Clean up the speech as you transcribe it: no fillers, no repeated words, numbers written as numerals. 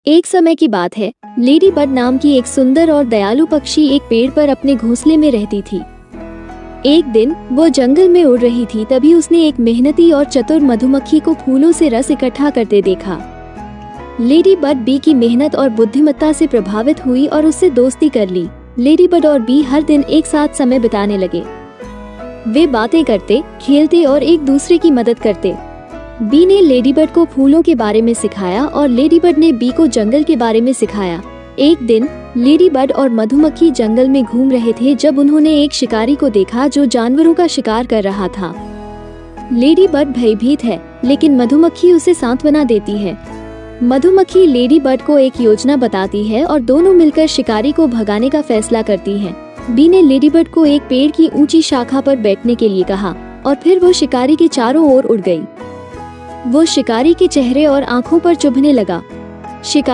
एक समय की बात है, लेडी बर्ड नाम की एक सुंदर और दयालु पक्षी एक पेड़ पर अपने घोंसले में रहती थी। एक दिन वो जंगल में उड़ रही थी, तभी उसने एक मेहनती और चतुर मधुमक्खी को फूलों से रस इकट्ठा करते देखा। लेडी बर्ड बी की मेहनत और बुद्धिमत्ता से प्रभावित हुई और उससे दोस्ती कर ली। लेडी बर्ड और बी हर दिन एक साथ समय बिताने लगे। वे बातें करते, खेलते और एक दूसरे की मदद करते। बी ने लेडीबर्ड को फूलों के बारे में सिखाया और लेडीबर्ड ने बी को जंगल के बारे में सिखाया। एक दिन लेडीबर्ड और मधुमक्खी जंगल में घूम रहे थे जब उन्होंने एक शिकारी को देखा जो जानवरों का शिकार कर रहा था। लेडीबर्ड भयभीत है, लेकिन मधुमक्खी उसे सांत्वना देती है। मधुमक्खी लेडीबर्ड को एक योजना बताती है और दोनों मिलकर शिकारी को भगाने का फैसला करती हैं। बी ने लेडीबर्ड को एक पेड़ की ऊंची शाखा पर बैठने के लिए कहा और फिर वो शिकारी के चारों ओर उड़ गई। वो शिकारी के चेहरे और आंखों पर चुभने लगा। शिकारी